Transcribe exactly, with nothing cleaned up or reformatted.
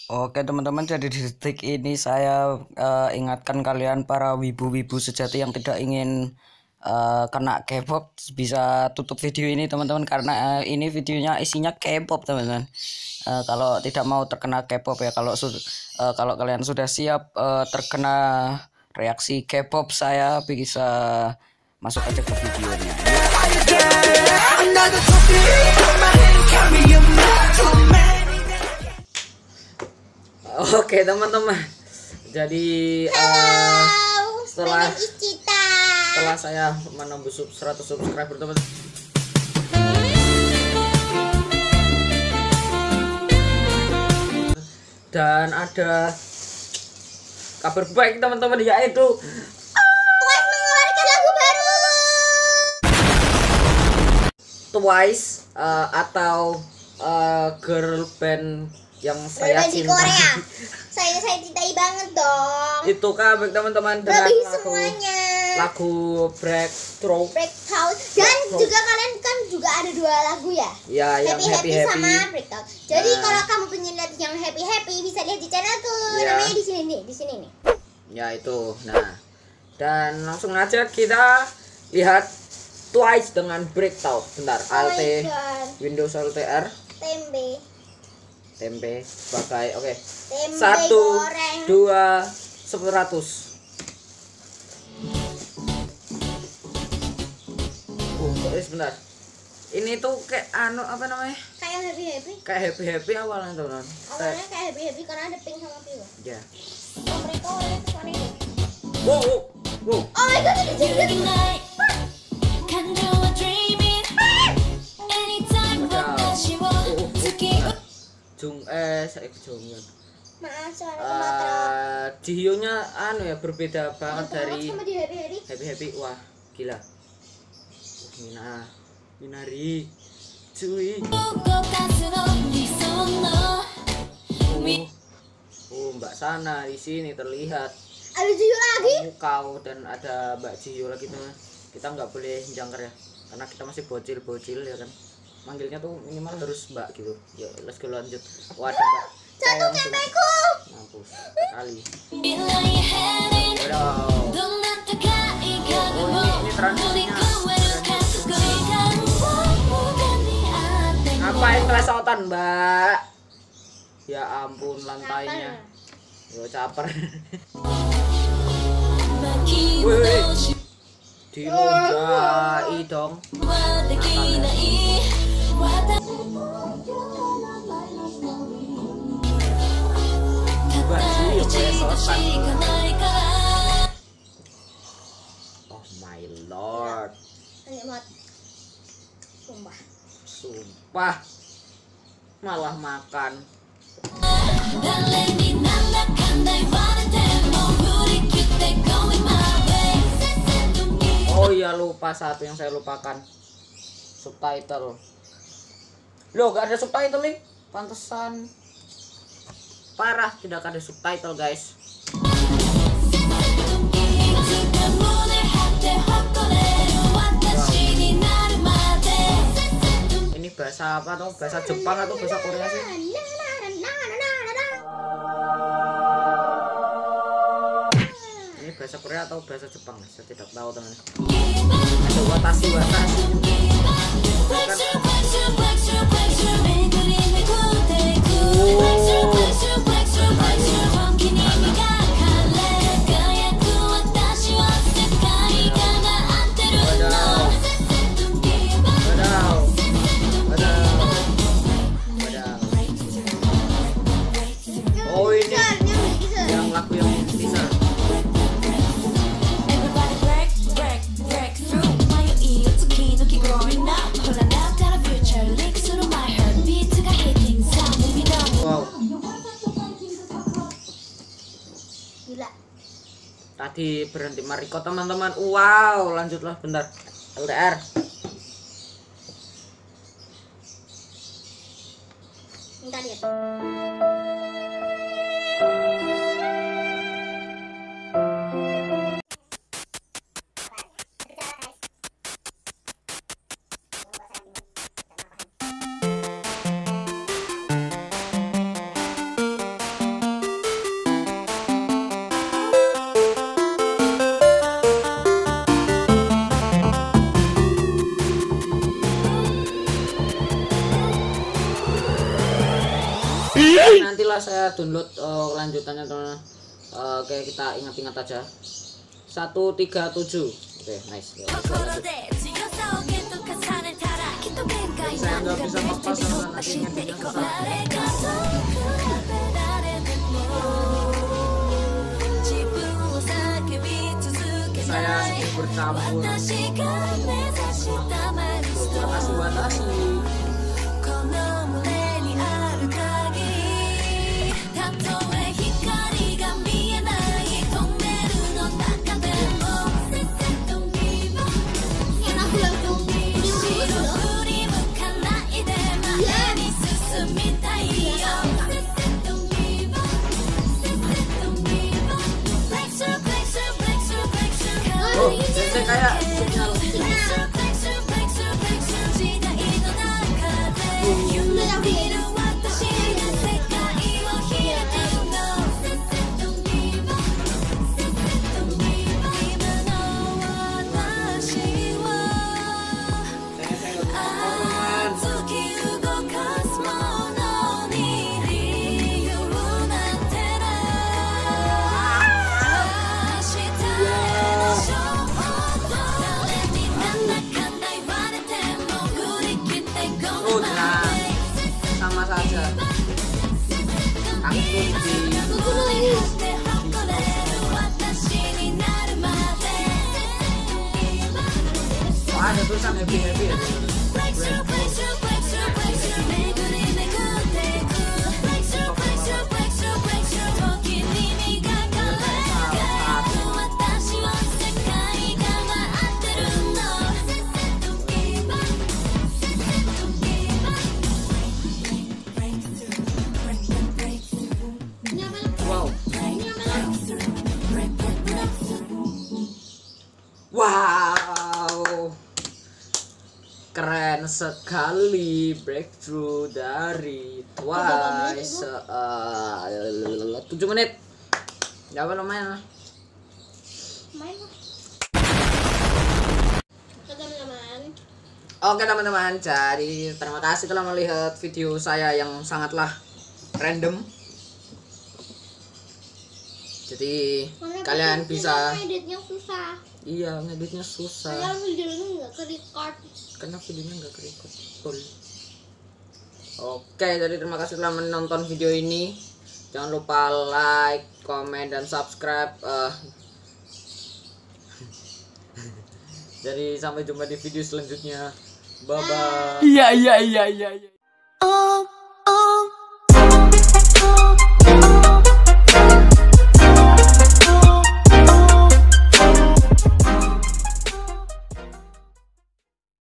Oke teman-teman, jadi di detik ini saya eh, ingatkan kalian para wibu-wibu sejati yang tidak ingin eh, kena K-pop, bisa tutup video ini teman-teman, karena eh, ini videonya isinya K-pop teman-teman. Eh, kalau tidak mau terkena K-pop ya, kalau su- eh, kalau kalian sudah siap eh, terkena reaksi K-pop, saya bisa masuk aja ke videonya. Oke teman-teman, jadi uh, setelah setelah saya menembus seratus subscriber teman, dan ada kabar baik teman-teman, yaitu Twice mengeluarkan lagu baru. Twice uh, atau uh, girl band yang saya Berbeda di cintai. Korea. Saya saya cintai banget dong. Itu kabar teman-teman, dengan Lebih lagu semuanya. lagu Breakthrough. Breakthrough. Dan Breakthrough. juga kalian kan juga ada dua lagu ya. Ya, yang Happy Happy, happy sama happy. Breakthrough. Jadi Nah. kalau kamu pengen lihat yang Happy Happy bisa lihat di channelku. Ya. Namanya di sini nih, di sini nih. Ya itu. Nah, dan langsung aja kita lihat Twice dengan Breakthrough. Bentar, Oh Alt my God. Windows Alt R Tempe. tempe sebagai oke. Tempe Satu, goreng. dua, seperatus. Uh, eh, sebentar. Ini tuh kayak anu apa namanya? Kayak Happy Happy. Kayak happy happy awalnya teman-teman. Awalnya kayak Happy Happy karena ada pink sama biru. Ya. Oh mereka awalnya kesana itu. Wow, wow, wow. Oh my God, ada jenggot. Jung eh saya kejungan. Maaf suara Sumatera. Uh, Jihyonya anu ya berbeda banget dari sama di Happy Happy. Happy Happy. Wah, gila. Mina, Minari, cuy. Oh, Mbak Sana di sini terlihat. Ada Jiyo lagi. Kamu kau dan ada Mbak Jihyo lagi teman. Kita nggak boleh jangkar ya, karena kita masih bocil-bocil ya kan. Manggilnya tuh minimal harus Mbak gitu. Yuk, let's go lanjut. Wah, ada Mbak. Jatuh tempeku. Mampus sekali. Waduh. Oh, ini, ini transisinya. Ngapain kelesotan, Mbak? Ya ampun, lantainya. Yo caper. Wih, dilunjai dong. Oh my lord. Nikmat. Sumpah. Sumpah. Malah makan. Oh iya, lupa satu yang saya lupakan. Subtitle. Loh, gak ada subtitle nih. Pantesan. Parah, tidak ada subtitle, guys. Ini bahasa apa tuh? Bahasa Jepang atau bahasa Korea sih? Ini bahasa Korea atau bahasa Jepang? Saya tidak tahu teman. Ada watasi watasi. Oh ini yang lagu yang bisa. Wow. Gila. Tadi berhenti Mariko teman-teman. Wow, lanjutlah bentar. L D R. Bentar ya. Nantilah saya download uh, lanjutannya teman. Uh, Oke, kita ingat-ingat aja. satu tiga tujuh. Oke, nice. Ya, saya nggak bisa lepas sama nanti ngeditnya susah. Saya sedih bercampur. Batasi batasi. Oh, saya kayak sinyal. Oh, nah, sama saja. Angkut di oh, ada tulisan happy happy ya. Wow, keren sekali breakthrough dari Twice. Uh, tujuh menit. Ya apa lumayan lah. Main lah. Oke teman-teman. Oke teman-teman, jadi terima kasih telah melihat video saya yang sangatlah random. Jadi Karena kalian kita bisa editnya susah. iya ngeditnya susah. Karena videonya nggak ke-record. Karena videonya nggak ke-record. Betul. Oke, jadi terima kasih telah menonton video ini. Jangan lupa like, komen, dan subscribe. Uh, jadi sampai jumpa di video selanjutnya. Bye bye. Iya iya iya iya. Oh.